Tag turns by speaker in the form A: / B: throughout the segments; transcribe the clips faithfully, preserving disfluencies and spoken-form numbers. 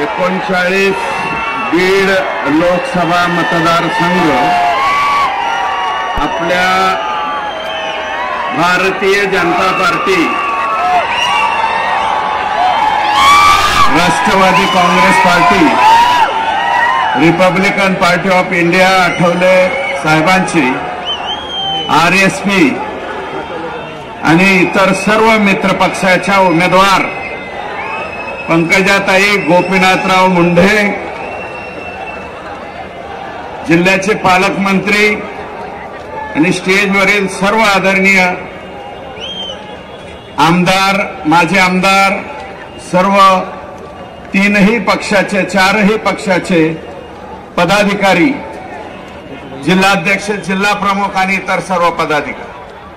A: एकोणचाळीस बीड लोकसभा मतदारसंघ आपल्या Bharatiya Janata party, Rashtrawadi Congress party, Republican party of India Athawale साहेबांची, आरएसपी आणि इतर सर्व मित्रपक्षाच्या उमेदवार पंकजाताई गोपीनाथराव मुंढे, जिल्ह्याचे पालकमंत्री आणि स्टेजवरील सर्व आदरणीय आमदार, माजी आमदार, सर्व तीनही पक्षाचे, चारही पक्षाचे पदाधिकारी, जिल्हाध्यक्ष, जिल्हा प्रमुख आणि इतर सर्व पदाधिकारी,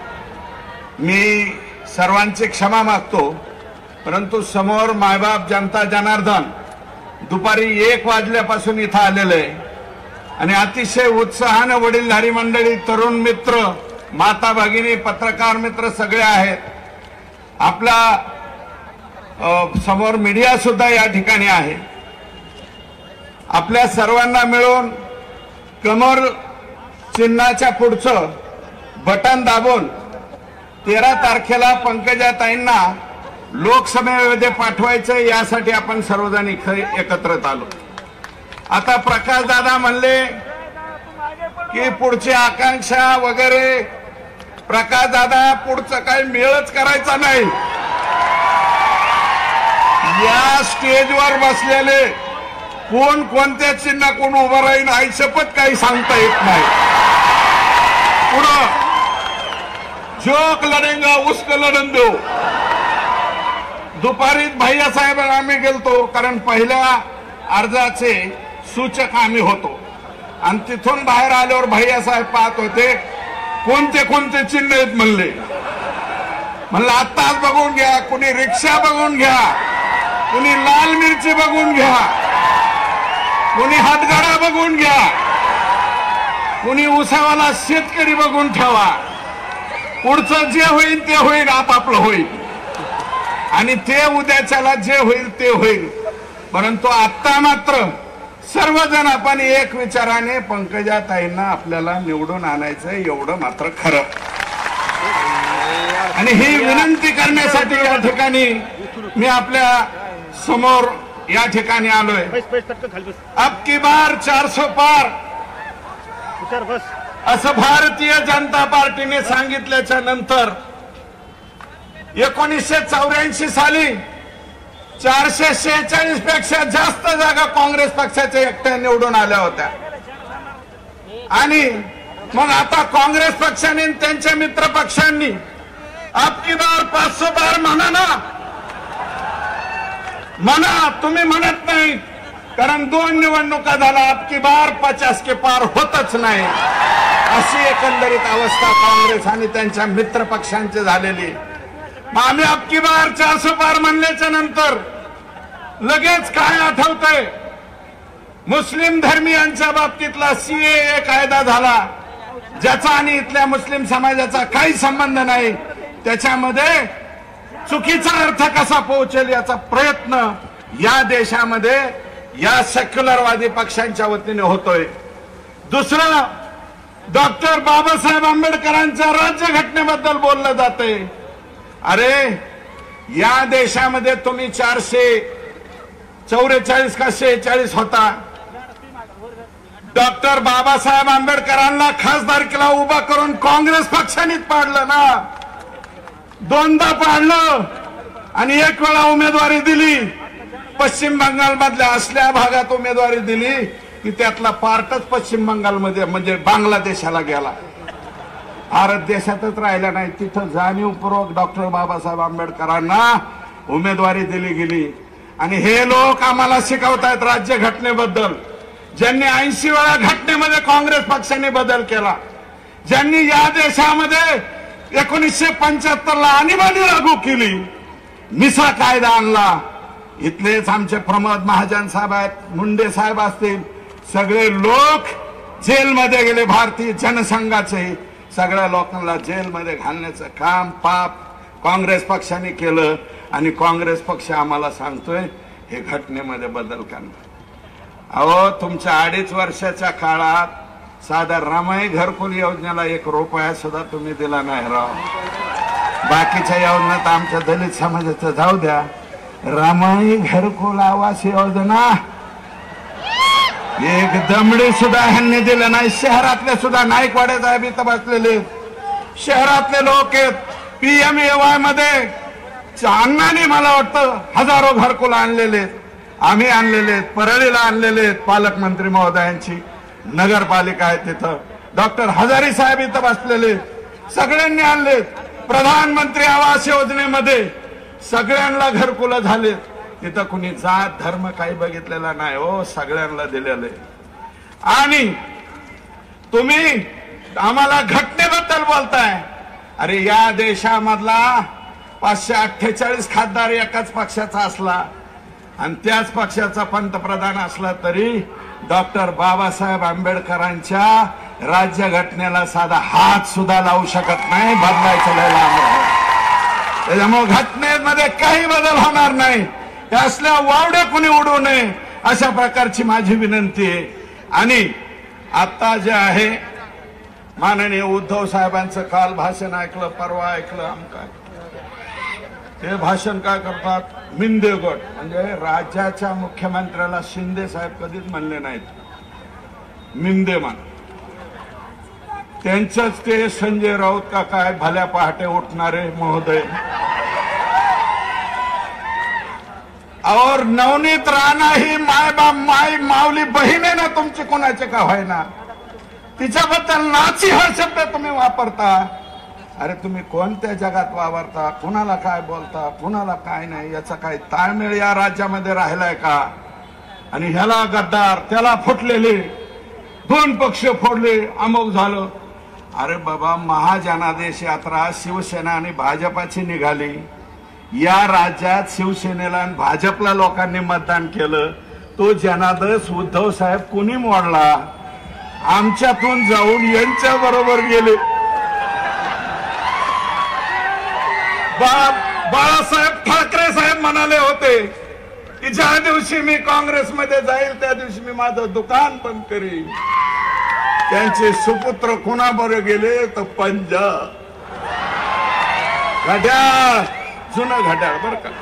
A: मी सर्वांची क्षमा मागतो, परंतु समोर मायबाप जनता जनार्दन दुपारी एक वाजल्यापासून इथं आलेलं आहे आणि अतिशय उत्साहाने वडीलधारी मंडळी, तरुण मित्र, माता भगिनी, पत्रकार मित्र सगळे आहेत. आपला समोर मीडिया सुद्धा या ठिकाणी आहे. आपल्या सर्वांना मिळून कमर चिन्हाच्या पुढचं बटन दाबून तेरा तारखेला पंकजाताईंना लोकसभेमध्ये पाठवायचं, यासाठी आपण सर्वजण एकत्र आलो. आता प्रकाश दादा म्हणले की पुढची आकांक्षा वगैरे, प्रकाश दादा पुढचं काही मेळच करायचा नाही. या स्टेजवर बसलेले कोण कोणत्या चिन्ह कोण उभं राहील आई शपथ काही सांगता येत नाही. पुढं जोक लढेंगा उसक लढन देऊ. दुपारी भैया साहेब आम्ही गेलतो, कारण पहिल्या अर्जाचे सूचक आम्ही होतो आणि तिथून बाहेर आल्यावर भैया साहेब पाहत होते कोणते कोणते चिन्ह आहेत म्हणले. म्हणलं आत्ताच बघून घ्या, कुणी रिक्षा बघून घ्या, कुणी लाल मिरची बघून घ्या, कुणी हातगाडा बघून घ्या, कुणी उसावाला शेतकरी बघून ठेवा. पुढचं जे होईल ते होईल, आपापलं होईल आणि ते उद्याच्याला जे होईल ते होईल. परंतु आता मात्र सर्वजण आपण एक विचाराने पंकजाताईंना आपल्याला निवडून आणायचं, एवढं मात्र खरं. आणि ही विनंती करण्यासाठी या ठिकाणी मी आपल्या समोर या ठिकाणी आलोय. अब की बार चारसो पार असं भारतीय जनता पार्टीने सांगितल्याच्या नंतर एकोणीसशे चौऱ्याऐंशी साली चारशे शेहेचाळीस पेक्षा जास्त जागा काँग्रेस पक्षाच्या एकट्या निवडून आल्या होत्या. आणि मग आता काँग्रेस पक्षाने त्यांच्या मित्र पक्षांनी अब की बार पाचशे बार म्हणा ना, म्हणा. तुम्ही म्हणत नाही, कारण दोन निवडणुका झाला, अब की बार पचास के पार होतच नाही. अशी एकंदरीत अवस्था काँग्रेस आणि त्यांच्या मित्र पक्षांची झालेली. मग आम्ही अब की बार चारशे पार म्हणल्याच्या नंतर लगेच काय आठवतंय, मुस्लिम धर्मीयांच्या बाबतीतला सीएए कायदा झाला, ज्याचा आणि इथल्या मुस्लिम समाजाचा काही संबंध नाही. त्याच्यामध्ये चुकीचा अर्थ कसा पोहोचेल याचा प्रयत्न या देशामध्ये या सेक्युलरवादी पक्षांच्या वतीने होतोय. दुसरं, डॉक्टर बाबासाहेब आंबेडकरांच्या राज्यघटनेबद्दल बोललं जातंय. अरे या देशामध्ये तुम्ही चारशे चौवेचाळीस का शेहेचाळीस होता. डॉक्टर बाबासाहेब आंबेडकरांना खासदारकीला उभा करून काँग्रेस पक्षानेच पाडलं ना, दोनदा पाडलं आणि एक वेळा उमेदवारी दिली. पश्चिम बंगाल मधल्या असल्या भागात उमेदवारी दिली की त्यातला पार्टच पश्चिम बंगालमध्ये म्हणजे बांगलादेशाला गेला. भारत देशातच राहिला नाही. तिथं जाणीवपूर्वक डॉक्टर बाबासाहेब आंबेडकरांना उमेदवारी दिली गेली. आणि हे लोक आम्हाला शिकवतायत राज्यघटनेबद्दल. ज्यांनी ऐंशी वेळा घटनेमध्ये काँग्रेस पक्षाने बदल केला, ज्यांनी या देशामध्ये एकोणीसशे पंच्याहत्तर ला आणीबाणी लागू केली, मिसा कायदा आणला. इथलेच आमचे प्रमोद महाजन साहेब आहेत, मुंडे साहेब असतील, सगळे लोक जेलमध्ये गेले. भारतीय जनसंघाचे सगळ्या लोकांना जेलमध्ये घालण्याचं काम पाप काँग्रेस पक्षाने केलं. आणि काँग्रेस पक्ष आम्हाला सांगतोय हे घटनेमध्ये बदल करणार. अहो तुमच्या अडीच वर्षाच्या काळात साधा रमाई घरकुल योजनेला एक रुपया सुद्धा तुम्ही दिला नाही राव. बाकीच्या योजनेत आमच्या दलित समाजाचं जाऊ द्या, रमाई घरकुल आवास योजना एक दमडी सुद्धा ह्यांनी दिलं नाही. शहरातले सुद्धा नाईकवाडे साहेब इथं बसलेले, शहरातले लोक आहेत. पीएमएवाय मध्ये अण्णांनी मला वाटतं हजारो घरकुल आणलेले, आम्ही आणलेले, परळीला आणलेले, पालकमंत्री महोदयांची नगरपालिका आहे तिथं, डॉक्टर हजारी साहेब इथं बसलेले, सगळ्यांनी आणले. प्रधानमंत्री आवास योजनेमध्ये सगळ्यांना घरकुल झाले. तिथं कुणी जात धर्म काही बघितलेला नाही हो, सगळ्यांना दिलेले. आणि तुम्ही आम्हाला घटनेबद्दल बोलताय. अरे या देशामधला पाचशे अठ्ठेचाळीस खासदार एकाच पक्षाचा असला आणि त्याच पक्षाचा पंतप्रधान असला तरी डॉक्टर बाबासाहेब आंबेडकरांच्या राज्यघटनेला साधा हात सुद्धा लावू शकत नाही. बदलायचं लय लांब आहे. त्याच्यामुळे घटनेमध्ये काही बदल होणार नाही. असल्या वावड्या कुणी उडू नये अशा प्रकारची माझी विनंती आहे. आणि आता जे आहे माननीय उद्धव साहेबांचं काल भाषण ऐकलं, परवा ऐकलं. आमका ते भाषण काय करतात, मिंदे गट म्हणजे राज्याच्या मुख्यमंत्र्याला शिंदे साहेब कधीच म्हणले नाहीत, मिंदे मान. त्यांचंच ते संजय राऊत का काय भल्या पहाटे उठणारे महोदय. और नवनीत राणा ही माय बा माय माऊली बहीण आहे ना तुमची, कोणाचे का व्हायना, तिच्याबद्दल नाची हा शब्द तुम्ही वापरता. अरे तुम्ही कोणत्या जगात वावरता, कुणाला काय बोलता, कुणाला काय नाही, याचा काय ताळमेळ या राज्यामध्ये राहिलाय का? आणि ह्याला गद्दार, त्याला फुटलेले, दोन पक्ष फोडले, अमुक झालं. अरे बाबा, महाजनादेश यात्रा शिवसेना आणि भाजपाची निघाली. या राज्यात शिवसेनेला आणि भाजपला लोकांनी मतदान केलं. तो जनादेश उद्धव साहेब कुणी मोडला? आमच्यातून जाऊन यांच्या बरोबर गेले. बाळासाहेब ठाकरे साहेब म्हणाले होते की ज्या दिवशी मी काँग्रेसमध्ये जाईल त्या दिवशी मी माझं दुकान बंद करीन. त्यांचे सुपुत्र कुणाबरोबर गेले तर पंजाब. घड्याळ, जुनं घड्याळ बर का,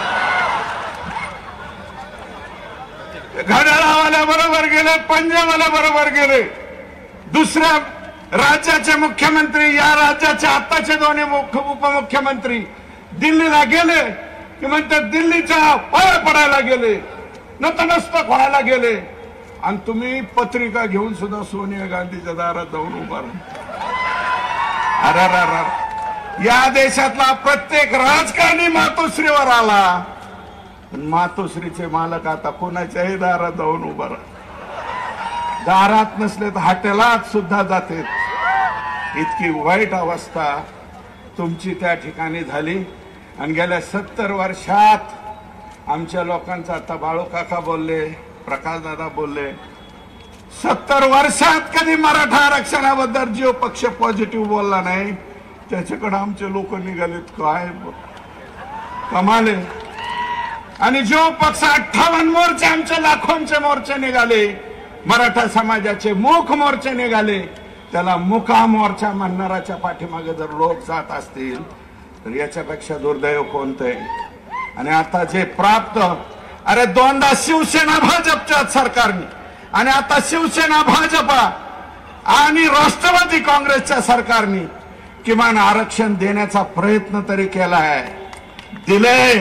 A: घड्याळावाल्या बरोबर गेले, पंजाबवाल्या बरोबर गेले. दुसऱ्या राज्याचे मुख्यमंत्री, या राज्याचे आताचे दोन्ही उपमुख्यमंत्री दिल्लीला गेले की म्हणतात दिल्लीच्या पाया पडायला गेले, नतमस्तक व्हायला गेले. आणि तुम्ही पत्रिका घेऊन सुद्धा सोनिया गांधीच्या दारात जाऊन उभा राहा. अरे या देशातला प्रत्येक राजकारणी मातोश्रीवर आला. मातोश्रीचे मालक आता कोणाच्याही दारात जाऊन उभा राहा. दारात नसले तर हॉटेलात सुद्धा जाते. इतकी वाईट अवस्था तुमची त्या ठिकाणी झाली. आणि गेल्या सत्तर वर्षात आमच्या लोकांचा, आता बाळू काका बोलले, प्रकाश दादा बोलले, सत्तर वर्षात कधी मराठा आरक्षणाबद्दल जो पक्ष पॉझिटिव्ह बोलला नाही त्याच्याकडे आमचे लोक निघालेत. काय कमाले. आणि जो पक्ष अठ्ठावन्न मोर्चे, आमचे लाखोंचे मोर्चे निघाले, मराठा समाजाचे मूक मोर्चे निघाले, त्याला मुका मोर्चा म्हणणाऱ्याच्या पाठीमागे जर लोक जात असतील तर याच्यापेक्षा दुर्दैव कोणते? आणि आता जे प्राप्त, अरे दोनदा शिवसेना भाजपच्या सरकारने आणि आता शिवसेना भाजपा आणि राष्ट्रवादी काँग्रेसच्या सरकारने किमान आरक्षण देण्याचा प्रयत्न तरी केला आहे, दिले.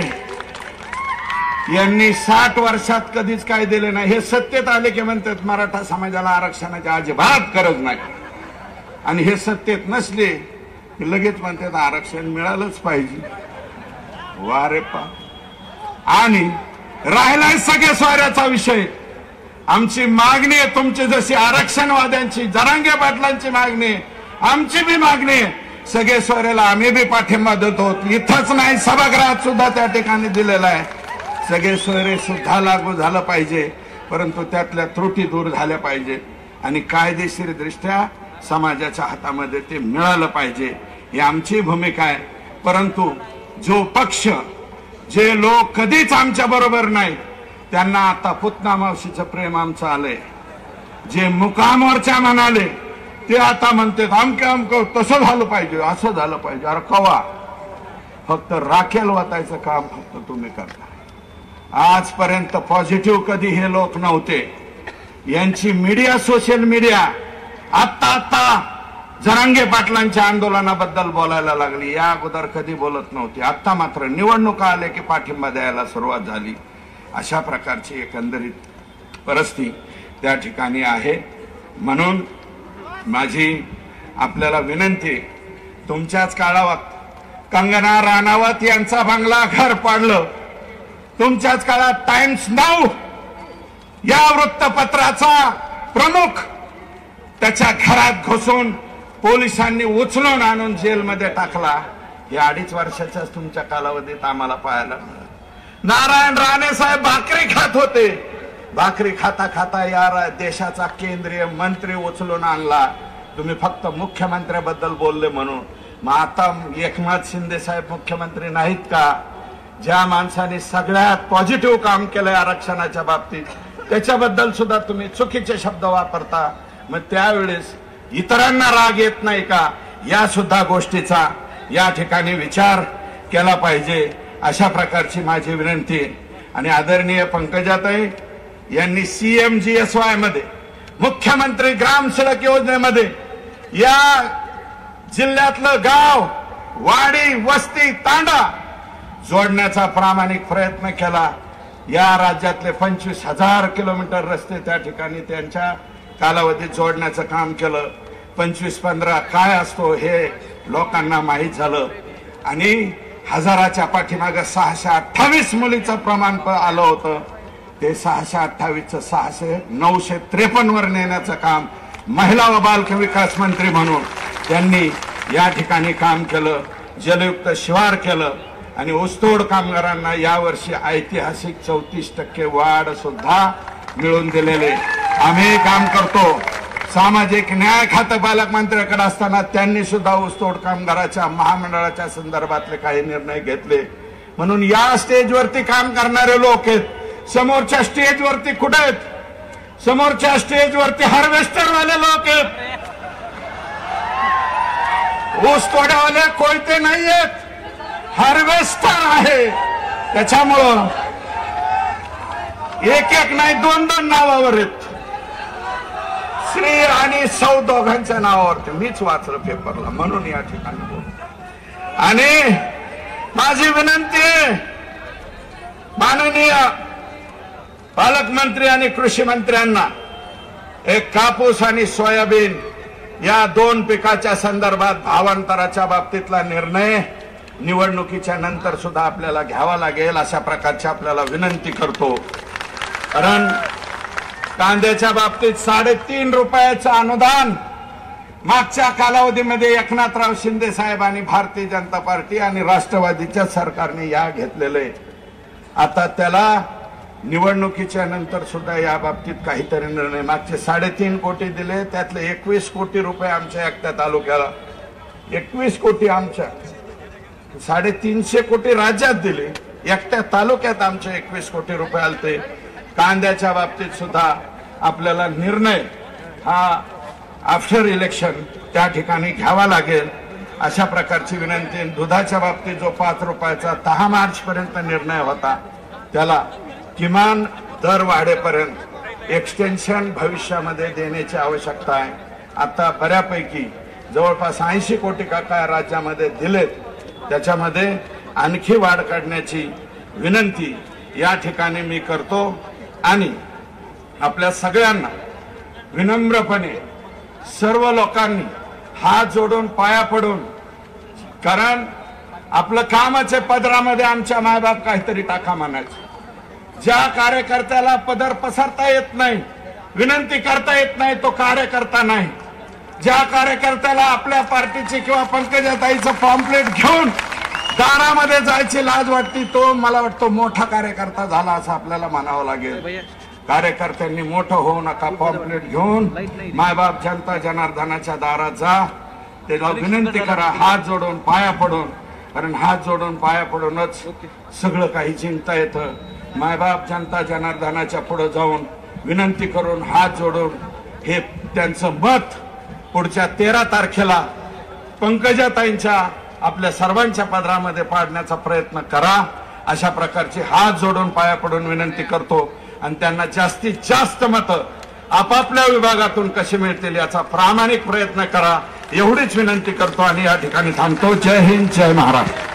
A: यांनी साठ वर्षात कधीच काय दिले नाही. हे सत्तेत आले की म्हणतात मराठा समाजाला आरक्षणाची अजिबात गरज नाही. आणि हे सत्तेत नसले की लगेच म्हणतात आरक्षण मिळालंच पाहिजे. वा रे पा. आणि राहिलाय सगळ्या स्वाऱ्याचा विषय. आमची मागणी आहे तुमची, जशी आरक्षणवाद्यांची, जरांगे पाटलांची मागणी आहे, आमची बी मागणी आहे. सगळे सोयऱ्याला आम्ही बी पाठिंबा देतो. इथंच नाही, सभागृहात सुद्धा त्या ठिकाणी दिलेला आहे. सगळे सोयरे सुद्धा लागू झालं पाहिजे, परंतु त्यातल्या त्रुटी दूर झाल्या पाहिजे आणि कायदेशीर दृष्ट्या समाजाच्या हातामध्ये ते मिळालं पाहिजे, ही आमची भूमिका आहे. परंतु जो पक्ष, जे लोक कधीच आमच्या बरोबर नाही, त्यांना आता पुतना मावशीचं प्रेम आमचं आलंय. जे मुकामवरच्या म्हणाले ते आता म्हणते अमके अमकं तसं झालं पाहिजे, असं झालं पाहिजे. अरे कवा? फक्त राखेल वाटायचं काम फक्त तुम्ही करता. आजपर्यंत पॉझिटिव्ह कधी हे लोक नव्हते. यांची मीडिया, सोशल मीडिया आत्ता आत्ता जरांगे पाटलांच्या आंदोलनाबद्दल बोलायला लागली. या अगोदर कधी बोलत नव्हती. आत्ता मात्र निवडणुका आले की पाठिंबा द्यायला सुरुवात झाली. अशा प्रकारची एकंदरीत परिस्थिती त्या ठिकाणी आहे. म्हणून माझी आपल्याला विनंती, तुमच्याच काळात कंगना राणावत यांचा बंगला घर पाडलं. तुमच्याच काळात टाइम्स नाऊ या वृत्तपत्राचा प्रमुख त्याच्या घरात घुसून पोलिसांनी उचलून आणून जेलमध्ये टाकला. या अडीच वर्षाच्याच तुमच्या कालावधीत आम्हाला पाहायला मिळालं. नारायण राणे साहेब भाकरी खात होते. भाकरी खाता खाता या देशाचा केंद्रीय मंत्री उचलून आणला. तुम्ही फक्त मुख्यमंत्र्याबद्दल बोलले म्हणून. मग आता एकनाथ शिंदे साहेब मुख्यमंत्री नाहीत का? ज्या माणसाने सगळ्यात पॉझिटिव्ह काम केलंय आरक्षणाच्या बाबतीत त्याच्याबद्दल सुद्धा तुम्ही चुकीचे शब्द वापरता. मग त्यावेळेस इतरांना राग येत नाही का? या सुद्धा गोष्टीचा या ठिकाणी विचार केला पाहिजे. अशा प्रकारची माझी विनंती. आणि आदरणीय पंकजाताई यांनी सीएमजीएसवाय मध्ये, मुख्यमंत्री ग्राम सडक योजनेमध्ये या जिल्ह्यातलं गाव, वाडी, वस्ती, तांडा जोडण्याचा प्रामाणिक प्रयत्न केला. या राज्यातले पंचवीस हजार किलोमीटर रस्ते त्या ठिकाणी त्यांच्या कालावधीत जोडण्याचं काम केलं. पंचवीस पंधरा काय असतो हे लोकांना माहीत झालं. आणि हजाराच्या पाठीमागे सहाशे अठ्ठावीस मुलीचं प्रमाण आलं होतं. ते सहाशे अठ्ठावीसचं सहाशे नऊशे त्रेपन्न वर नेण्याचं काम महिला व बाल विकास मंत्री म्हणून त्यांनी या ठिकाणी काम केलं. जलयुक्त शिवार केलं. आणि ऊसतोड कामगारांना यावर्षी ऐतिहासिक चौतीस टक्के वाढ सुद्धा मिळवून दिलेले आम्ही काम करतो. सामाजिक न्याय खातं पालकमंत्र्याकडे असताना त्यांनी सुद्धा ऊसतोड कामगाराच्या महामंडळाच्या संदर्भातले काही निर्णय घेतले. म्हणून या स्टेजवरती काम करणारे लोक आहेत. समोरच्या स्टेजवरती कुठे आहेत? समोरच्या स्टेजवरती हार्वेस्टरवाले लोक आहेत. ऊसतोड्यावाले कोयते नाही आहेत, हार्वेस्टर आहे. त्याच्यामुळं एक एक नाही दोन दोन नावावर आहेत. श्री आणि सौ दोघांच्या नावावरती मीच वाचलं पेपरला, म्हणून या ठिकाणी बोल. आणि माझी विनंती आहे माननीय पालकमंत्री आणि कृषी मंत्र्यांना, एक कापूस आणि सोयाबीन या दोन पिकाच्या संदर्भात भावांतराच्या बाबतीतला निर्णय निवडणुकीच्या नंतर सुद्धा आपल्याला घ्यावा लागेल. अशा प्रकारची आपल्याला विनंती करतो. कारण कांद्याच्या बाबतीत साडेतीन रुपयाचं अनुदान मागच्या कालावधीमध्ये एकनाथराव शिंदे साहेब आणि भारतीय जनता पार्टी आणि राष्ट्रवादीच्या सरकारने या घेतलेले. आता त्याला निवडणुकीच्या नंतर सुद्धा या बाबतीत काहीतरी निर्णय. मागचे साडेतीन कोटी दिले, त्यातले एकवीस कोटी रुपये आमच्या एकट्या तालुक्याला, एकवीस कोटी आमच्या, साडेतीनशे कोटी राज्यात दिले, एकट्या तालुक्यात आमचे एकवीस कोटी रुपये आलते. कांद्याच्या बाबतीत सुद्धा आपल्याला निर्णय हा आफ्टर इलेक्शन त्या ठिकाणी घ्यावा लागेल. अशा प्रकारची विनंती. दुधाच्या बाबतीत जो पाच रुपयाचा दहा मार्च पर्यंत निर्णय होता त्याला किमान दर वाढेपर्यंत एक्सटेन्शन भविष्यामध्ये देण्याची आवश्यकता आहे. आता बऱ्यापैकी जवळपास ऐंशी कोटी का काय राज्यामध्ये दिलेत. त्याच्यामध्ये आणखी वाढ काढण्याची विनंती या ठिकाणी मी करतो. आणि आपल्या सगळ्यांना विनम्रपणे सर्व लोकांनी हात जोडून पाया पडून, कारण आपलं कामाचे पदरामध्ये आमच्या मायबाप काहीतरी टाका म्हणायचं. ज्या कार्यकर्त्याला पदर पसरता येत नाही, विनंती करता येत नाही, तो कार्यकर्ता नाही. ज्या कार्यकर्त्याला आपल्या पार्टीची किंवा पंकजाताईचं पॉम्पलेट घेऊन दारामध्ये जायची लाज वाटती, तो मला वाटतं मोठा कार्यकर्ता झाला असं आपल्याला म्हणावं लागेल. कार्यकर्त्यांनी मोठं होऊ नका. पॉम्पलेट घेऊन मायबाप जनता जनार्दनाच्या दारात जा, त्याला विनंती करा हात जोडून पाया पडून. कारण हात जोडून पाया पडूनच सगळं काही जिंकता येतं. मायबाप जनता जनार्दनाच्या पुढे जाऊन विनंती करून हात जोडून हे त्यांचं मत पुढच्या तेरा तारखेला पंकजाताईंच्या आपल्या सर्वांच्या पदरामध्ये पाडण्याचा प्रयत्न करा, अशा प्रकारची हात जोडून पाया पडून विनंती करतो आणि त्यांना जास्तीत जास्त मतं आपापल्या विभागातून कशी मिळतील याचा प्रामाणिक प्रयत्न करा, एवढीच विनंती करतो आणि या ठिकाणी थांबतो. जय हिंद, जय महाराष्ट्र.